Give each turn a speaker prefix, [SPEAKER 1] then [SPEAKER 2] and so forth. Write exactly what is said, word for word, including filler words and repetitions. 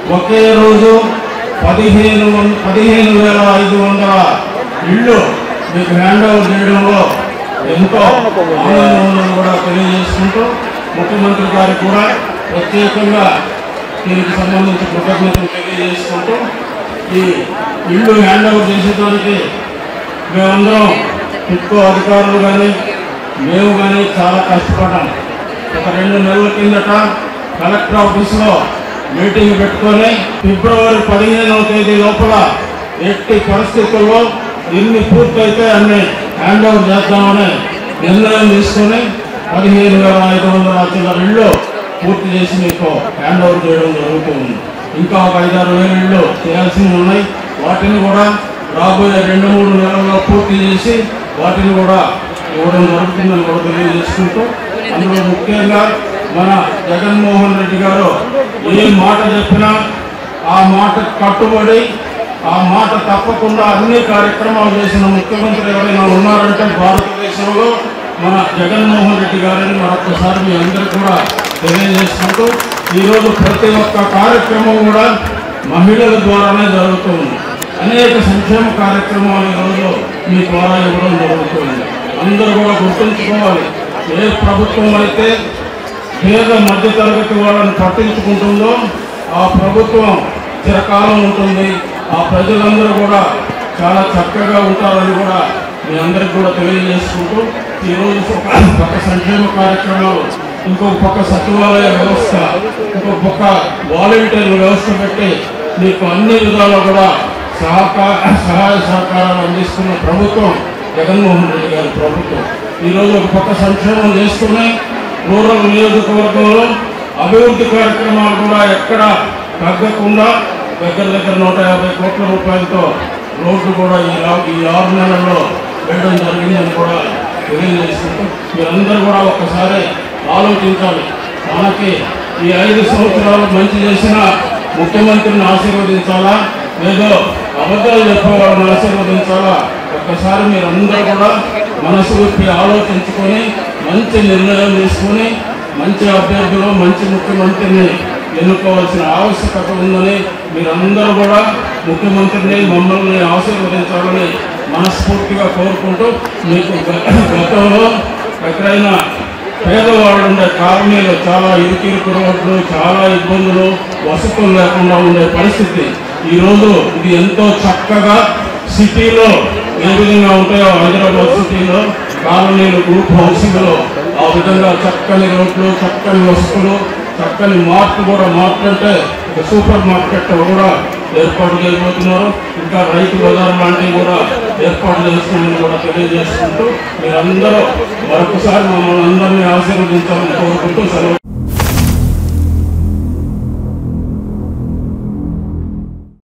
[SPEAKER 1] ఒకే రోజు పదిహేను పదిహేను వేల ఐదు వందల ఇళ్ళు మీకు హ్యాండ్ ఓవర్ చేయడంలో ఎంతో ఆనందం ఉందని కూడా తెలియజేసుకుంటూ ముఖ్యమంత్రి గారికి కూడా ప్రత్యేకంగా దీనికి సంబంధించి కృతజ్ఞతలు తెలియజేసుకుంటూ ఈ ఇళ్ళు హ్యాండ్ ఓవర్ చేసేదానికి మేమందరం టిట్కో అధికారులు కానీ మేము కానీ చాలా కష్టపడ్డాం. ఒక రెండు నెలల కిందట కలెక్టర్ ఆఫీస్లో మీటింగ్ పెట్టుకొని ఫిబ్రవరి పదిహేనవ తేదీ లోపల ఎట్టి పరిస్థితుల్లో ఎన్ని పూర్తయితే అన్ని హ్యాండ్ ఓవర్ చేద్దామని నిర్ణయం తీసుకొని పదిహేను వేల ఐదు వందల చిల్లర ఇళ్ళు పూర్తి చేసి మీకు హ్యాండ్ ఓవర్ చేయడం జరుగుతుంది. ఇంకా ఒక ఐదారు వేల ఇళ్ళు చేయాల్సినవి ఉన్నాయి. వాటిని కూడా రాబోయే రెండు మూడు నెలల్లో పూర్తి చేసి వాటిని కూడా ఇవ్వడం జరుగుతుందని కూడా తెలియజేసుకుంటూ అందులో ముఖ్యంగా మన జగన్మోహన్ రెడ్డి గారు ఏ మాట చెప్పినా ఆ మాట కట్టుబడి ఆ మాట తప్పకుండా అన్ని కార్యక్రమాలు చేసిన ముఖ్యమంత్రి ఎవరైనా ఉన్నారంటే భారతదేశంలో మన జగన్మోహన్ రెడ్డి గారిని మరొకసారి మీ అందరికీ కూడా తెలియజేసుకుంటూ ఈరోజు ప్రతి ఒక్క కార్యక్రమం కూడా మహిళల ద్వారానే జరుగుతుంది. అనేక సంక్షేమ కార్యక్రమాలు ఈరోజు మీ ద్వారా ఇవ్వడం జరుగుతుంది. అందరూ కూడా గుర్తుంచుకోవాలి, ఏ ప్రభుత్వం అయితే పేద మధ్యతరగతి వాళ్ళని పట్టించుకుంటుందో ఆ ప్రభుత్వం చిరకాలం ఉంటుంది. ఆ ప్రజలందరూ కూడా చాలా చక్కగా ఉంటారని కూడా మీ అందరికి కూడా తెలియజేసుకుంటూ ఈరోజు పక్క సంక్షేమ కార్యక్రమాలు, ఇంకొక పక్క సచివాలయ వ్యవస్థ, ఇంకొక పక్క వాలంటీర్ల వ్యవస్థ పెట్టి మీకు అన్ని విధాలు కూడా సహకార సహాయ సహకారాలు అందిస్తున్న ప్రభుత్వం జగన్మోహన్ రెడ్డి గారి ప్రభుత్వం. ఈరోజు ఒక పక్క సంక్షేమం చేస్తూనే రూరల్ నియోజకవర్గంలో అభివృద్ధి కార్యక్రమాలు కూడా ఎక్కడ తగ్గకుండా దగ్గర దగ్గర నూట యాభై కోట్ల రూపాయలతో రోడ్లు కూడా ఈ ఈ ఆరు నెలల్లో వేయడం జరిగిందని కూడా తెలియజేసుకుంటూ మీరందరూ కూడా ఒక్కసారి ఆలోచించాలి. మనకి ఈ ఐదు సంవత్సరాలు మంచి చేసిన ముఖ్యమంత్రిని ఆశీర్వదించాలా, ఏదో అబద్ధాలు చెప్పేవాళ్ళని ఆశీర్వదించాలా? ఒక్కసారి మీరందరూ కూడా మనసు విప్పి ఆలోచించుకొని మంచి నిర్ణయం తీసుకొని మంచి అభ్యర్థులు మంచి ముఖ్యమంత్రిని ఎన్నుకోవాల్సిన ఆవశ్యకత ఉందని మీరందరూ కూడా ముఖ్యమంత్రిని మమ్మల్ని ఆశీర్వదించాలని మనస్ఫూర్తిగా కోరుకుంటూ మీకు గతంలో ఎక్కడైనా పేదవాళ్ళు ఉండే కాలనీలో చాలా ఇరుకిరుకు రోడ్లు, చాలా ఇబ్బందులు, వసతులు లేకుండా ఉండే పరిస్థితి ఈరోజు ఇది ఎంతో చక్కగా సిటీలో ఏ విధంగా ఉంటాయో హైదరాబాద్ సిటీలో కాలనీలు, గ్రూప్ హౌసింగ్లో ఆ విధంగా చక్కని రోడ్లు, చక్కని వసతులు, చక్కని మార్ట్ కూడా మార్ట్ అంటే ఒక సూపర్ మార్కెట్ కూడా ఏర్పాటు చేయబోతున్నారు. ఇంకా రైతు బజార్ లాంటివి కూడా ఏర్పాటు చేస్తున్నామని కూడా తెలియజేసుకుంటూ మీరందరూ మరొకసారి మమ్మల్ని అందరినీ ఆశీర్వదించాలని కోరుకుంటూ సెలవు.